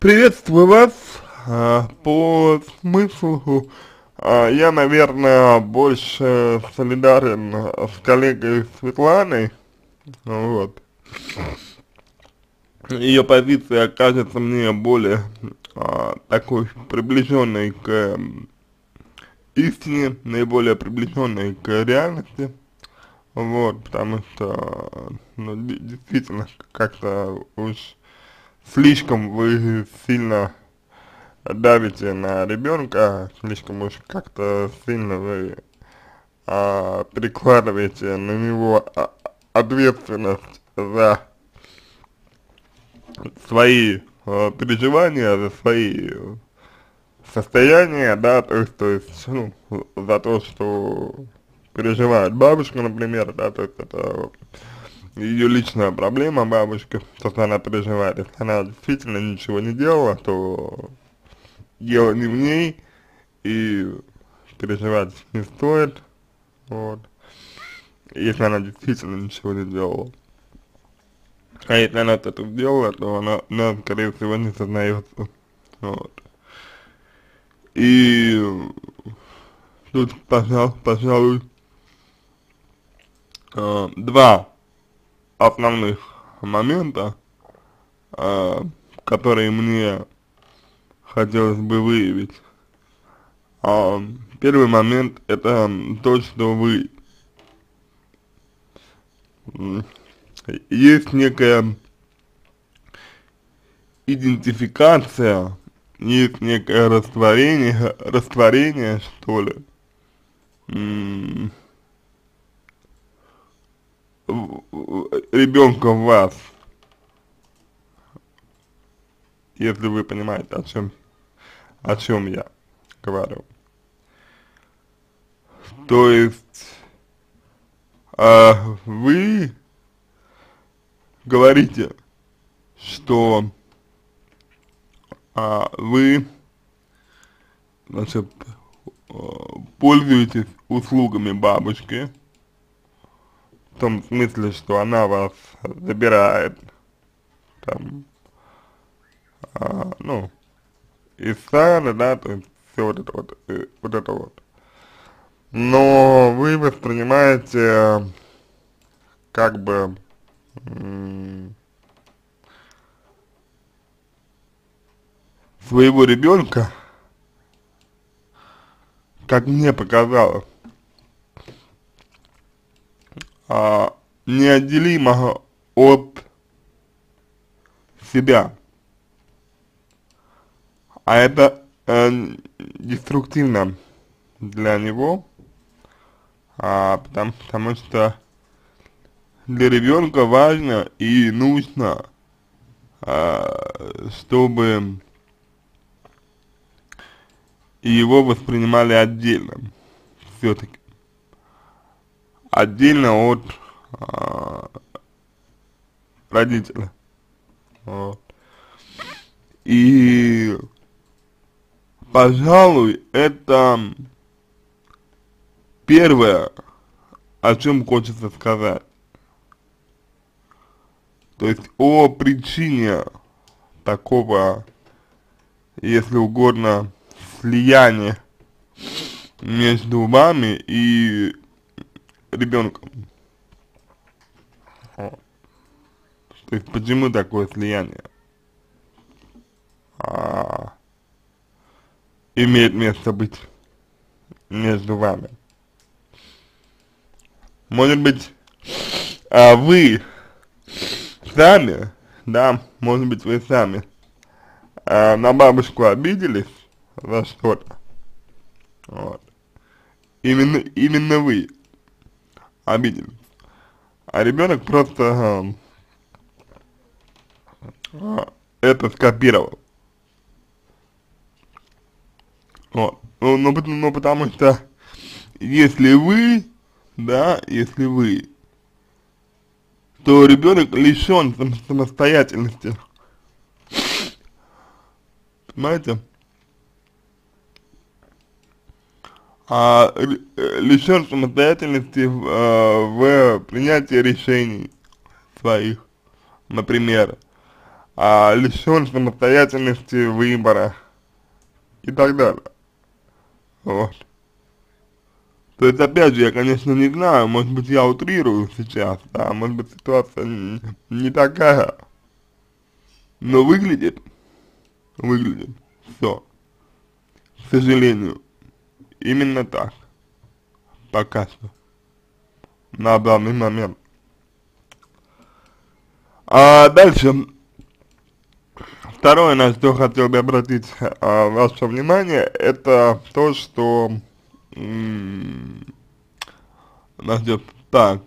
Приветствую вас. По смыслу, я, наверное, больше солидарен с коллегой Светланой. Вот. Ее позиция кажется мне более такой приближенной к истине, наиболее приближенной к реальности. Вот, потому что, ну, действительно, как-то уж слишком вы сильно давите на ребенка, слишком уж как-то сильно вы перекладываете на него ответственность за свои переживания, за свои состояния, да, то есть, ну, за то, что переживает бабушка, например, да, то есть это ее личная проблема бабушки, то, что она переживает. Если она действительно ничего не делала, то дело не в ней, и переживать не стоит, вот, если она действительно ничего не делала. А если она это сделала, то она, скорее всего, не сознается, вот. И тут, пожалуй, два основных момента, которые мне хотелось бы выявить. Первый момент — это то, что вы есть некая идентификация, есть некое растворение, что ли, ребенка в вас, если вы понимаете, о чем я говорю. То есть, вы говорите, что вы, значит, пользуетесь услугами бабушки, в том смысле, что она вас забирает, там, ну, из сада, да, то есть все вот это вот. Но вы воспринимаете, как бы, своего ребенка, как мне показалось, неотделимо от себя. А это деструктивно для него, потому что для ребенка важно и нужно, чтобы его воспринимали отдельно, все-таки, отдельно от родителя. Вот. И, пожалуй, это первое, о чем хочется сказать. То есть о причине такого, если угодно, слияния между вами и ребенком. То есть почему такое слияние имеет место быть между вами. Может быть, вы сами, да, может быть, вы сами на бабушку обиделись за что-то, вот. Именно вы обиделись, а ребенок просто это скопировал. Вот. Ну, потому что если вы, да, если вы, то ребенок лишен самостоятельности. Понимаете? Лишен самостоятельности в принятии решений своих, например. лишен самостоятельности выбора и так далее. Вот. То есть, опять же, я, конечно, не знаю, может быть, я утрирую сейчас, да, может быть, ситуация не такая, но выглядит все, к сожалению, именно так, пока что, на данный момент. А дальше, второе, на что хотел бы обратить ваше внимание, это то, что, значит, так,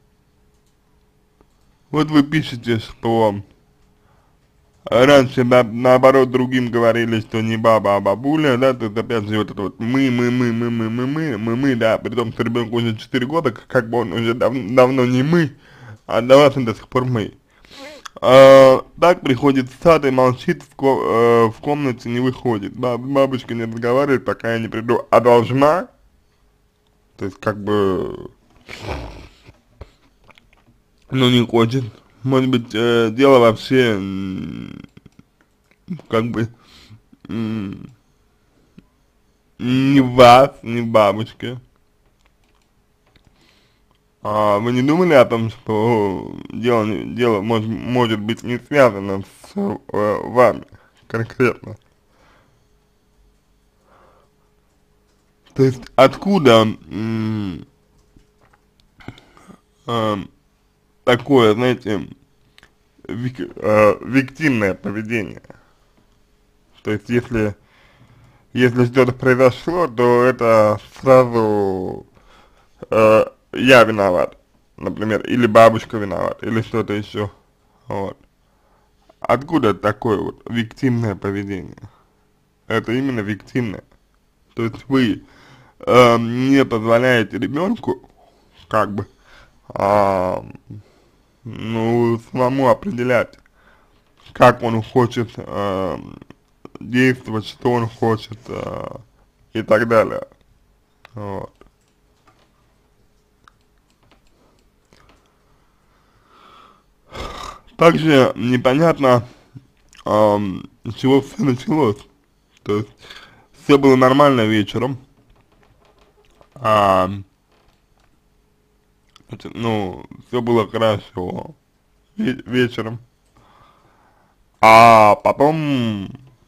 вот вы пишете, что раньше, наоборот, другим говорили, что не баба, а бабуля, да, тут опять же вот это вот мы, да, при том, что ребенку уже 4 года, как бы он уже давно не мы, а для вас он до сих пор мы. Так приходит в сад и молчит, в комнате не выходит, бабушка не разговаривает, пока я не приду, а должна, то есть как бы, ну не хочет, может быть, дело вообще, как бы, не в вас, не в бабушке. Вы не думали о том, что дело может быть не связано с вами конкретно? То есть откуда такое, знаете, виктимное поведение? То есть если что-то произошло, то это сразу я виноват, например, или бабушка виноват, или что-то еще, вот. Откуда такое вот виктимное поведение? Это именно виктимное. То есть вы не позволяете ребенку, как бы, ну, самому определять, как он хочет действовать, что он хочет и так далее. Вот. Также непонятно, с чего все началось. То есть все было нормально вечером, значит, ну, все было хорошо вечером, а потом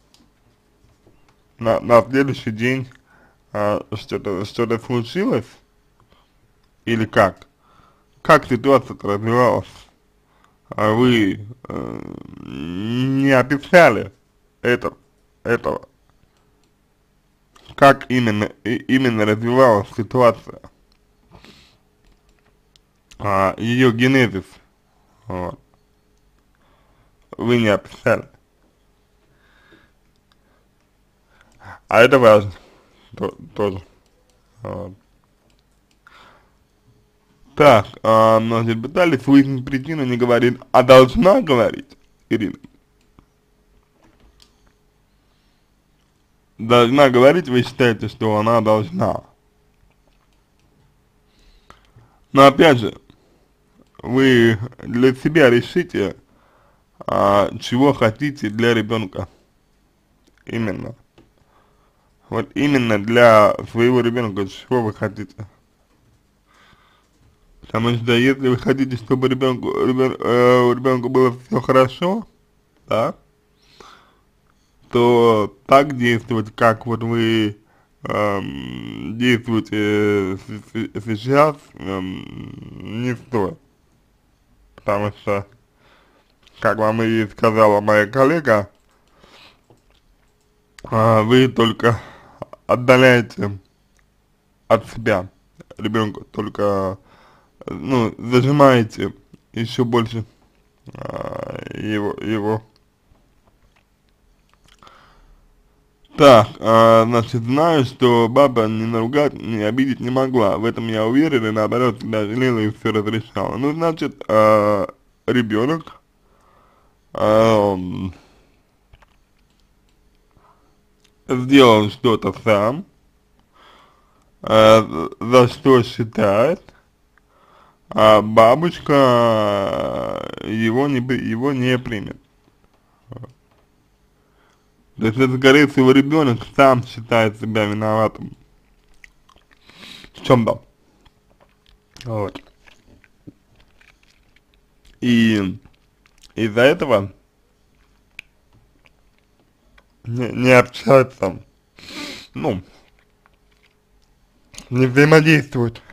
на следующий день что-то случилось, или как? Как ситуация развивалась? Вы не описали этого, как именно развивалась ситуация, ее генезис, вот, вы не описали, а это важно тоже, вот. Так, значит, пытались выяснить причину, не говорит, а должна говорить, Ирина? Должна говорить, вы считаете, что она должна. Но опять же, вы для себя решите, чего хотите для ребенка. Именно. Вот именно для своего ребенка, чего вы хотите. Потому что если вы хотите, чтобы у ребенка было все хорошо, да, то так действовать, как вот вы действуете сейчас, не стоит. Потому что, как вам и сказала моя коллега, вы только отдаляете от себя ребенка, только, ну, зажимаете еще больше его. Так, значит, знаю, что баба не наругать, не обидеть не могла. В этом я уверен, и наоборот, всегда жалела и все разрешала. Ну, значит, ребенок сделал что-то сам, за что считает, а бабушка его не примет. То есть это, скорее всего, ребенок сам считает себя виноватым в чем-то. Вот. И из-за этого не общается, ну, не взаимодействует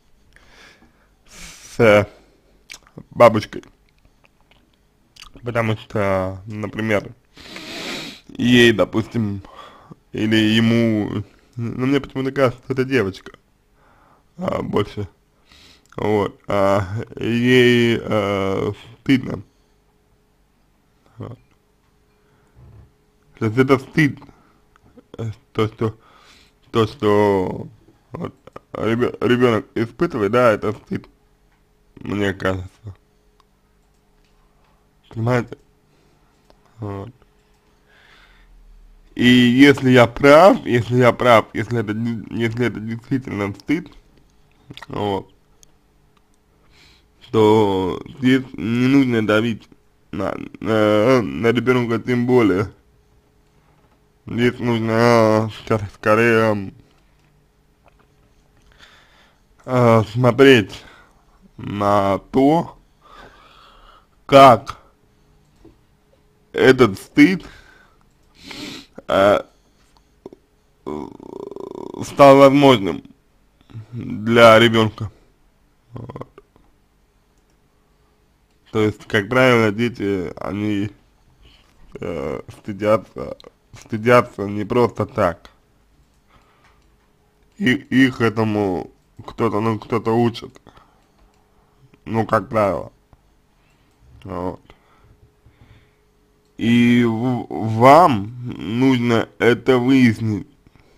с бабушкой. Потому что, например, ей, допустим, или ему, ну мне почему-то кажется, что это девочка, больше, вот, ей стыдно, вот. То есть это стыд, то, что вот, ребенок испытывает, да, это стыд, мне кажется, понимаете, вот. И если я прав, если это действительно стыд, вот, то здесь не нужно давить на ребенка, тем более. Здесь нужно скорее смотреть на то, как этот стыд стал возможным для ребенка. Вот. То есть, как правило, дети, они стыдятся не просто так. И их этому кто-то учит. Ну, как правило. Вот. И вам нужно это выяснить,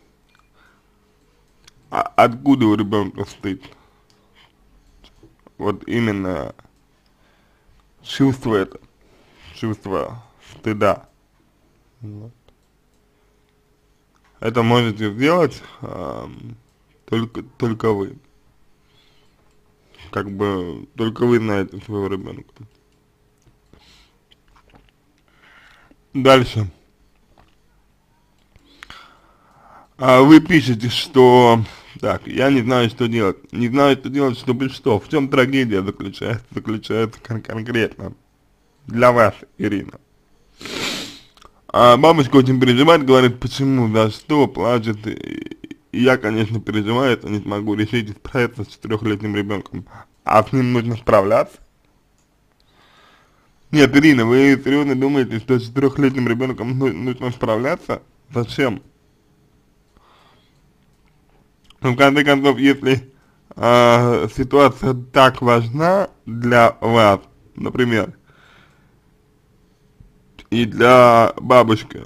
откуда у ребенка стыд. Вот именно чувство стыда. Вот. Это можете сделать только вы. Как бы только вы знаете своего ребенка. Дальше. Вы пишете, что так, я не знаю, что делать. Не знаю, что делать, чтобы что. В чем трагедия заключается конкретно для вас, Ирина. Бабушка очень переживает, говорит, почему, за что, плачет. И я, конечно, переживаю, это не смогу решить и справиться с 4-летним ребенком. А с ним нужно справляться? Нет, Ирина, вы серьезно думаете, что с 4-летним ребенком нужно справляться? Зачем? Ну, в конце концов, если ситуация так важна для вас, например, и для бабушки,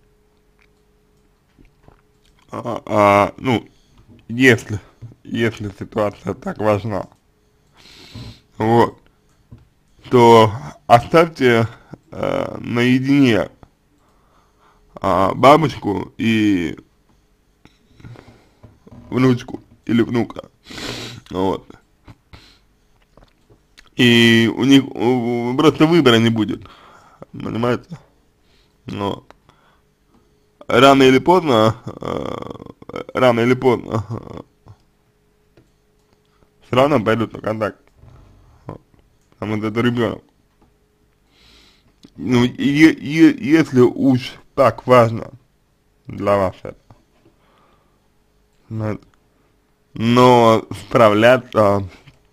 ну, если ситуация так важна, вот, то оставьте наедине бабушку и внучку или внука, вот, и у них просто выбора не будет, понимаете, но рано или поздно, все равно пойдут на контакт, вот, потому что это ребенок. Ну, если уж так важно для вас это, знаете, но справляться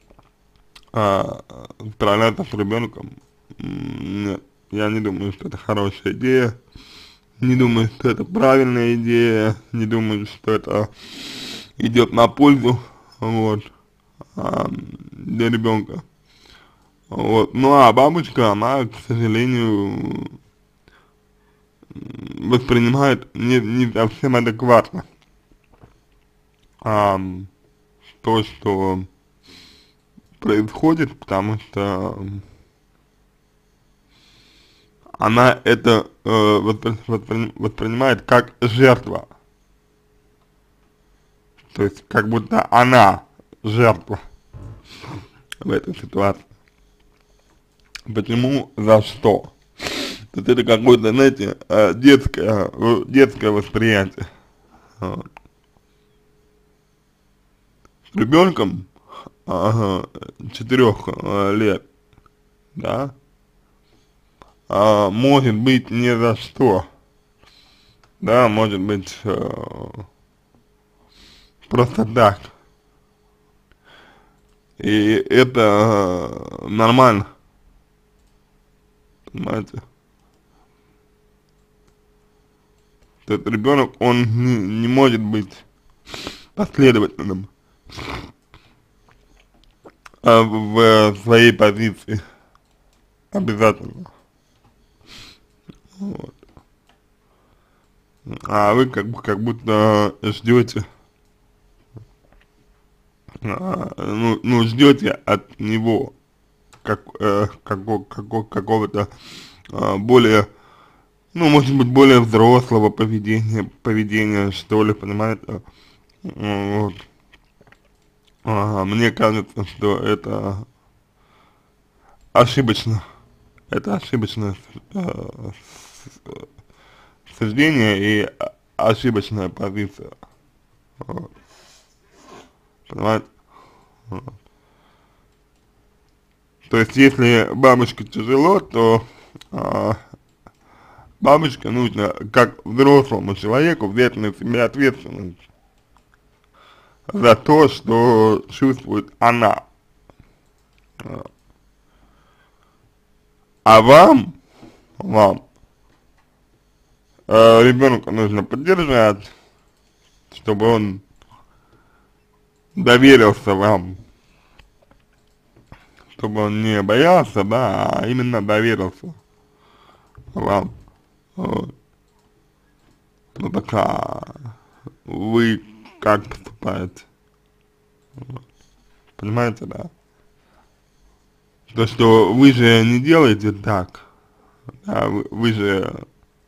с ребенком, нет, я не думаю, что это хорошая идея, не думаю, что это правильная идея, не думаю, что это идет на пользу, вот, для ребенка. Вот, ну а бабушка, она, к сожалению, воспринимает не совсем адекватно то, что происходит, потому что она это воспринимает как жертва. То есть, как будто она жертва в этой ситуации. Почему? За что? То есть это какое-то, знаете, детское восприятие. Вот. С ребенком 4 лет, да, может быть ни за что, да, может быть просто так. И это нормально, понимаете? Этот ребенок, он не может быть последовательным в своей позиции обязательно. Вот. А вы как будто ждете, ждете от него какого-то более, может быть, более взрослого поведения, что ли, понимаете? Вот. Мне кажется, что это ошибочно. Это ошибочное суждение и ошибочная позиция. Вот. Понимаете? Вот. То есть, если бабушке тяжело, то бабушке нужно, как взрослому человеку, взять на себя ответственность за то, что чувствует она. А вам ребенка нужно поддержать, чтобы он доверился вам, чтобы он не боялся, да, а именно доверился вам. Вот. Ну так, вы как поступаете? Вот. Понимаете, да? То, что вы же не делаете так, да, вы же,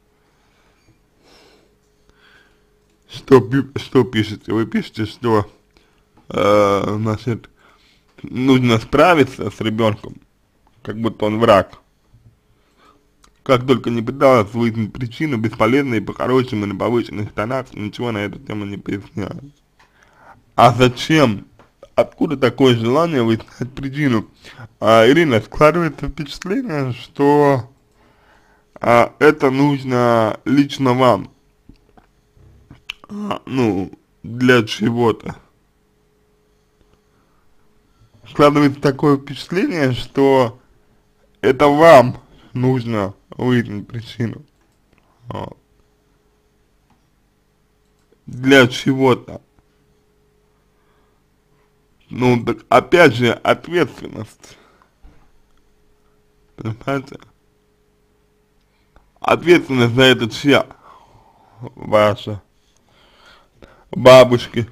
что пишете? Вы пишете, что, значит, нужно справиться с ребенком, как будто он враг. Как только не пыталась выяснить причину, бесполезно и по-хорошему на повышенных тонах ничего на эту тему не поясняют. А зачем? Откуда такое желание выяснять причину? Ирина, складывается впечатление, что это нужно лично вам, для чего-то. Складывается такое впечатление, что это вам нужно выяснить причину. Вот. Для чего-то. Так опять же, ответственность. Понимаете? Ответственность за это чья? Ваша. Бабушки.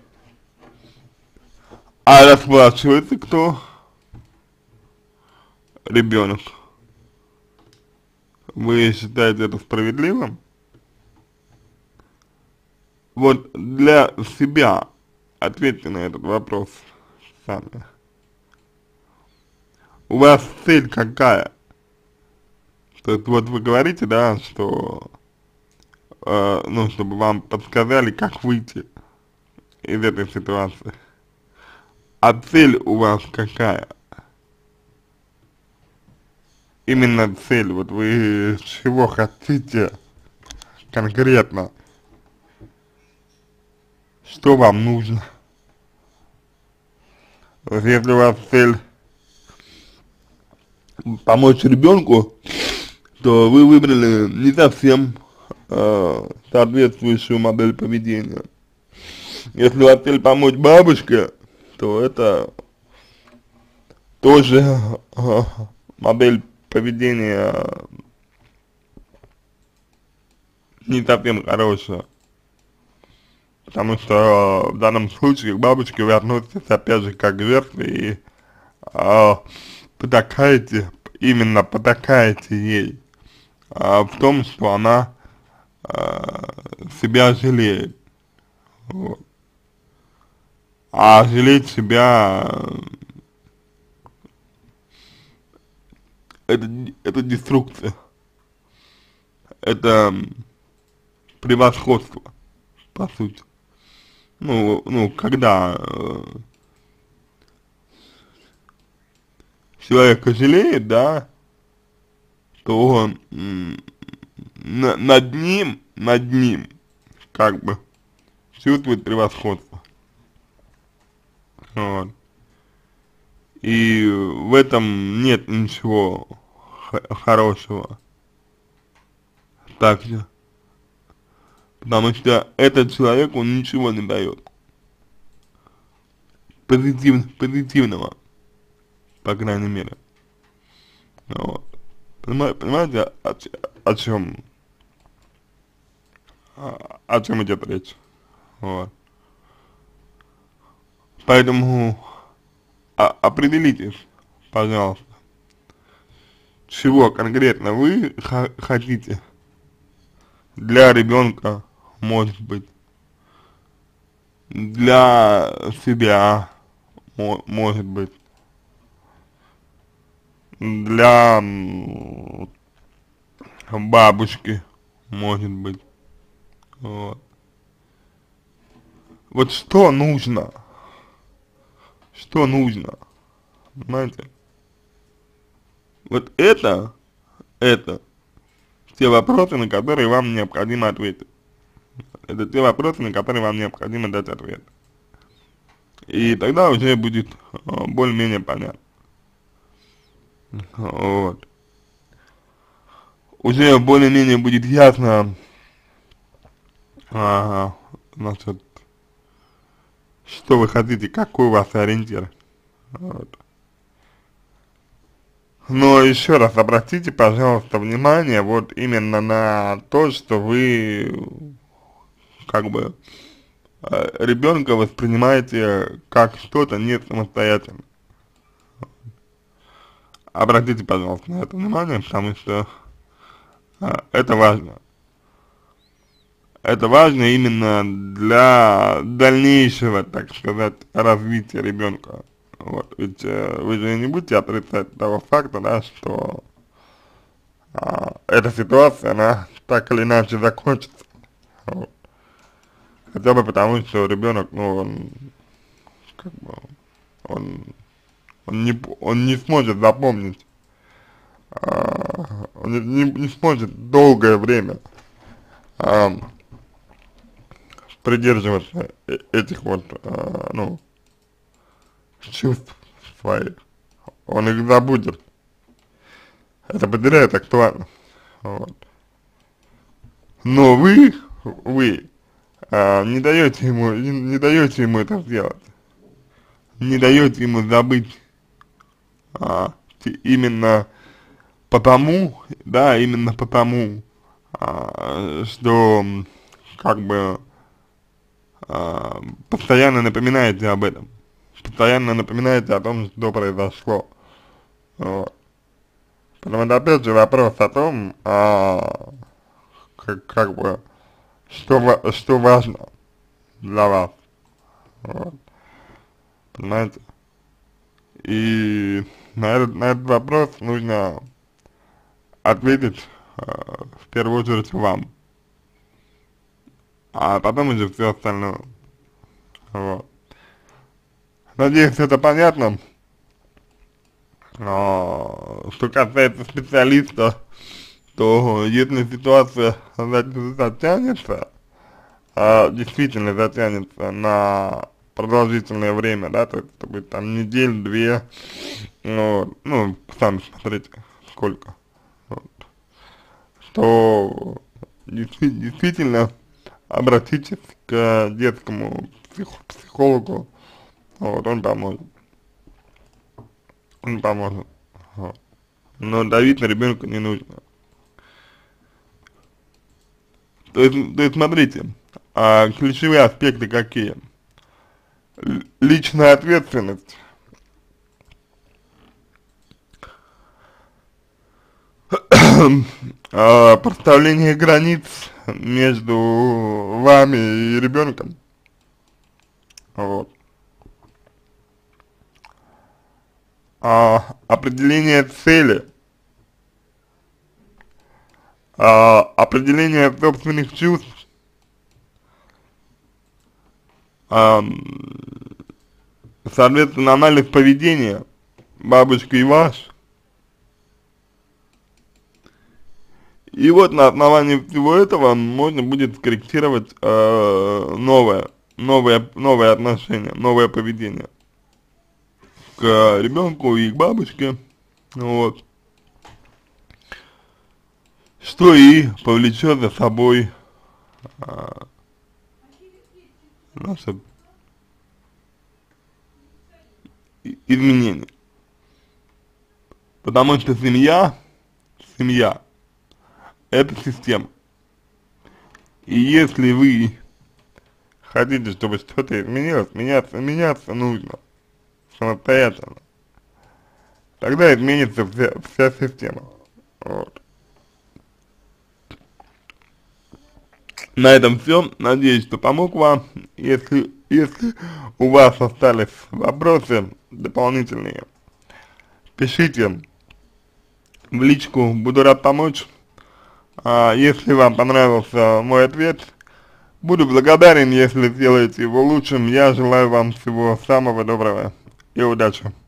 А расплачивается кто? Ребенок. Вы считаете это справедливым? Вот для себя ответьте на этот вопрос сами. У вас цель какая? То есть вот вы говорите, да, что, чтобы вам подсказали, как выйти из этой ситуации. А цель у вас какая? Именно цель, вот вы чего хотите конкретно? Что вам нужно? Вот если у вас цель помочь ребенку, то вы выбрали не совсем соответствующую модель поведения. Если у вас цель помочь бабушке, то это тоже модель поведения не совсем хорошая. Потому что в данном случае к бабушке вы относитесь опять же как к жертве и потакаете ей в том, что она себя жалеет. Вот. А жалеть себя это деструкция. это превосходство, по сути. Ну, когда человек жалеет, да, то он над ним, как бы, чувствует превосходство. Вот. И в этом нет ничего хорошего. Так же. Потому что этот человек, он ничего не дает. Позитивного, по крайней мере. Вот. Понимаете, о чем, о чем идет речь? Вот. Поэтому определитесь, пожалуйста, чего конкретно вы хотите для ребенка, может быть, для себя, может быть, для бабушки, может быть. Вот. Вот что нужно, понимаете? Вот это те вопросы, на которые вам необходимо ответить. Это те вопросы, на которые вам необходимо дать ответ. И тогда уже будет более-менее понятно. Вот. Уже более-менее будет ясно, значит, что вы хотите, какой у вас ориентир. Вот. Но еще раз обратите, пожалуйста, внимание вот именно на то, что вы как бы ребенка воспринимаете как что-то не самостоятельно. Обратите, пожалуйста, на это внимание, потому что это важно. Это важно именно для дальнейшего, так сказать, развития ребенка. Вот, ведь вы же не будете отрицать того факта, да, что эта ситуация, она так или иначе закончится. Вот. Хотя бы потому, что ребенок, ну, он, как бы, он, он не сможет запомнить, он не сможет долгое время а, придерживаться этих вот, ну, чувств своих. Он их забудет. Это потеряет актуальность. Вот. Но вы не даете ему, не даете ему это сделать. Не даете ему забыть именно потому, да, именно потому, что как бы постоянно напоминаете об этом, постоянно напоминаете о том, что произошло. Вот. Потому что опять же вопрос о том, как бы, что важно для вас, вот, понимаете? И на этот вопрос нужно ответить в первую очередь вам, а потом уже все остальное. Вот. Надеюсь, это понятно. Что касается специалиста, то если ситуация затянется, действительно затянется на продолжительное время, да, то есть это будет там неделю-две, ну, сами смотрите, сколько, вот, то действительно обратитесь к детскому психологу, вот, он поможет, вот. Но давить на ребенка не нужно. То есть смотрите, ключевые аспекты какие? Личная ответственность, поставление границ между вами и ребенком, вот. Определение цели, определение собственных чувств, ам, соответственно, анализ поведения бабушки и ваш. И вот на основании всего этого можно будет скорректировать новое отношение, новое поведение к ребенку и к бабушке, вот, что и повлечет за собой наши изменения. Потому что семья это система. И если вы хотите, чтобы что-то изменилось, меняться нужно самостоятельно. Тогда изменится вся система. Вот. На этом все. Надеюсь, что помог вам. Если у вас остались вопросы дополнительные, пишите в личку, буду рад помочь. Если вам понравился мой ответ, буду благодарен, если сделаете его лучшим. Я желаю вам всего самого доброго и удачи.